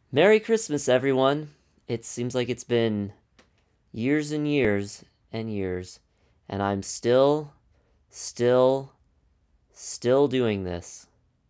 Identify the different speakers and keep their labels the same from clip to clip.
Speaker 1: Merry Christmas, everyone. It seems like it's been years and years and years, and I'm still doing this.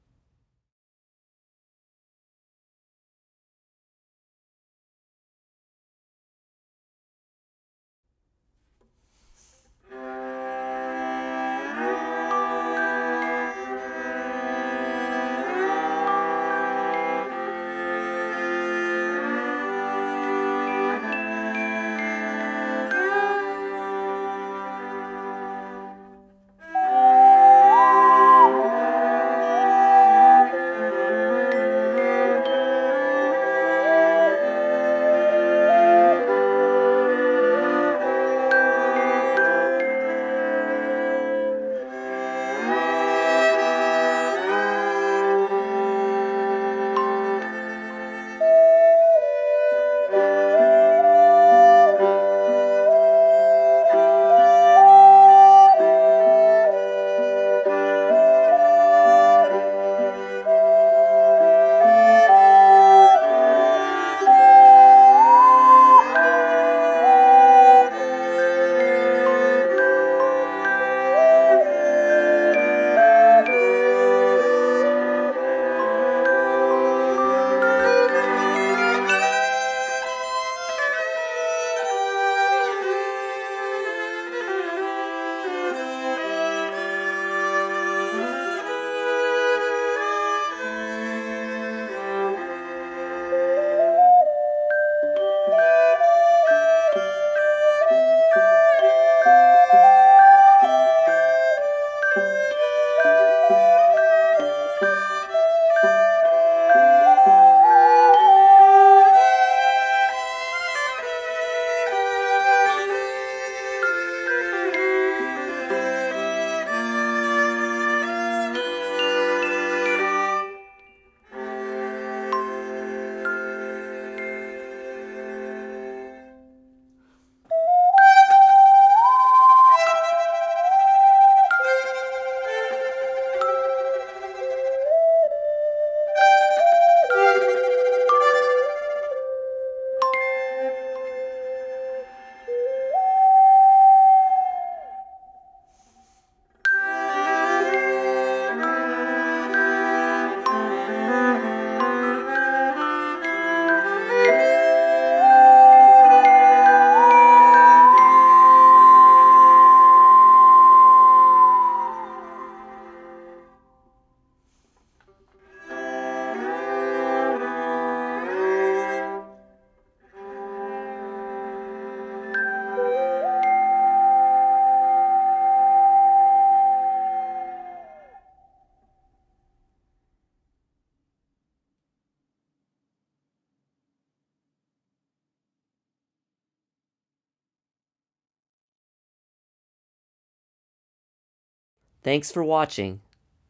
Speaker 1: Thanks for watching.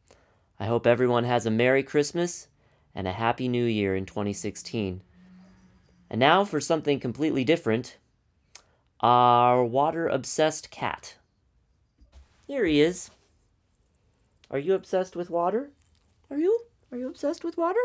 Speaker 1: I hope everyone has a Merry Christmas and a Happy New Year in 2016. And now for something completely different. Our water-obsessed cat. Here he is. Are you obsessed with water? Are you? Are you obsessed with water?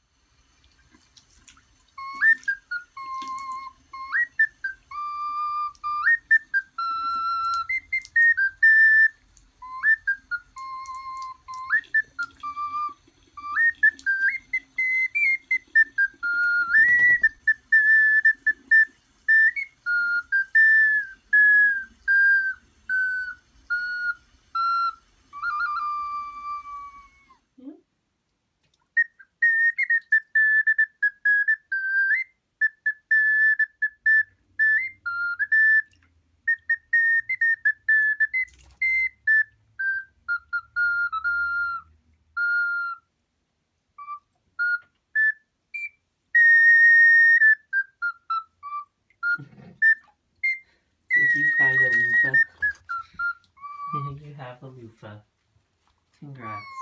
Speaker 1: Did you find a loofah? You have a loofah. Congrats.